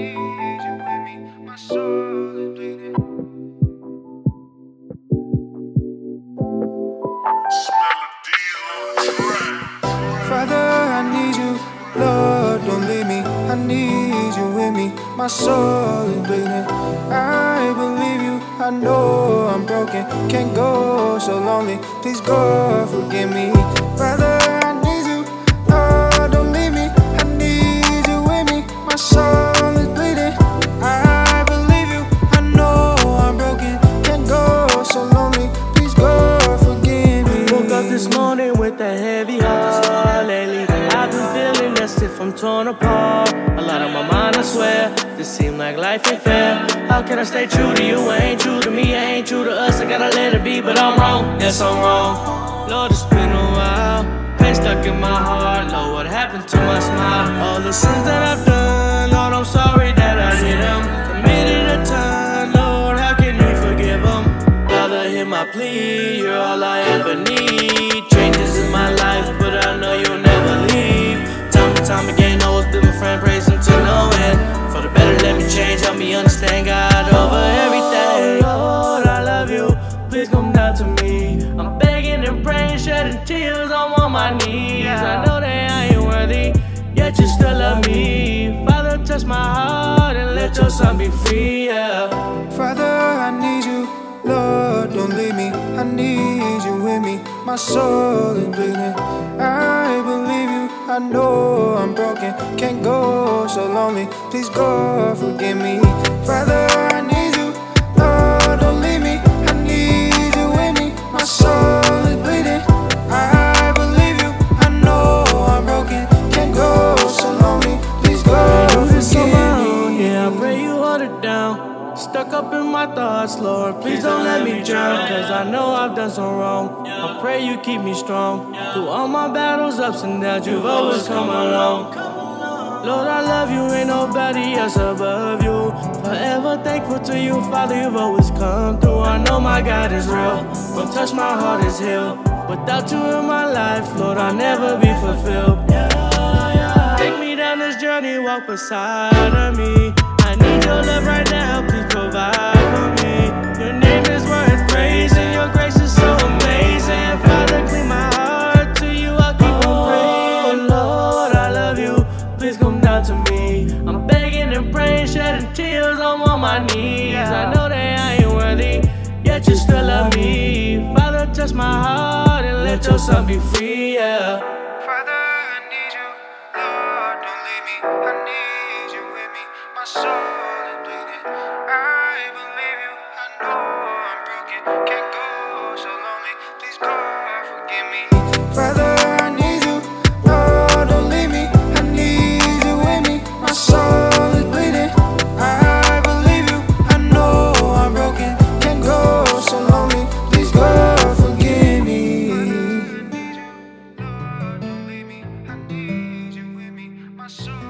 need you with me. My soul is bleeding. Father, I need you. Lord, don't leave me. I need you with me. My soul is bleeding. I believe you. I know I'm broken. Can't go so lonely. Please, God, forgive me. Father, I need you. Lord, don't leave me. I need you with me. My soul is bleeding. I believe you. I know I'm broken. Can't go so lonely. Please, God, forgive me. Woke up this morning with a heavy heart. Lately, I've been feeling as if I'm torn apart. A lot on my mind, I swear. This seems like life ain't fair. How can I stay true to you? Ain't true to me, ain't true to us. I gotta let it be, but I'm wrong. Yes, I'm wrong. Lord, it's been a while. Pain stuck in my heart. Lord, what happened to my smile? All the sins that I've done, Lord, I'm sorry that I did them. Committed a ton, Lord, how can you forgive them? Father, hear my plea, you're all I ever need. Changes in my life, but I know you'll never leave. Time and time again, always been my friend, praise him to no end. For the better, let me change, help me understand God over everything. Lord, I love you, please come down to me. I'm begging and praying, shedding tears, I'm on my knees. I know that I ain't worthy, yet you still love me. Father, touch my heart and let your son be free, yeah. Father, I need you. Lord, don't leave me. I need you with me. My soul is bleeding. I believe you. I know I'm broken. Can't go so lonely. Please, God, forgive me. Father, I need you. Lord, don't leave me. I need you with me. My soul is bleeding. I believe you. I know I'm broken. Can't go so lonely. Please, God, forgive me. Yeah, I pray you hold it down. Stuck up in my thoughts, Lord, please don't let me drown. Cause I know I've done so wrong. I pray you keep me strong. Through all my battles, ups and downs, you've always come along. Lord, I love you, ain't nobody else above you. Forever thankful to you, Father, you've always come through. I know my God is real, don't touch my heart is healed. Without you in my life, Lord, I'll never be fulfilled. Take me down this journey, walk beside of me. I need your love right now, please provide for me. Your name is worth praising, your grace is so amazing. Father, clean my heart to you, I'll keep on praying. Lord, I love you, please come down to me. I'm begging and praying, shedding tears, I'm on my knees. I know that I ain't worthy, yet you still love me. Father, touch my heart and let your son be free, yeah. Father, I need you. Lord, don't leave me. I need you with me. My soul is bleeding. I believe you. I know I'm broken. Can't go so lonely. Please, God, forgive me. Father, I need you. Lord, don't leave me. I need you with me. My soul is bleeding. I believe you. I know I'm broken. Can't go so lonely. Please, God, forgive me. Lord, don't leave me. I need you with me. My soul